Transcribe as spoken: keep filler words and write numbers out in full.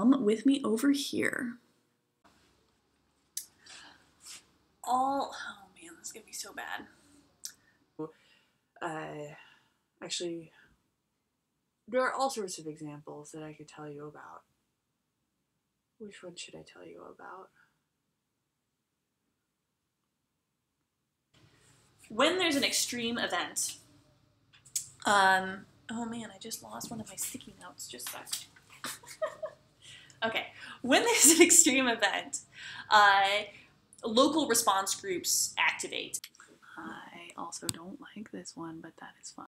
come with me over here. All, oh man, this is gonna be so bad. Uh, actually, there are all sorts of examples that I could tell you about. Which one should I tell you about? When there's an extreme event, um, oh man, I just lost one of my sticky notes, just a sec. Okay, when there's an extreme event, uh, local response groups activate. I also don't like this one, but that is fun.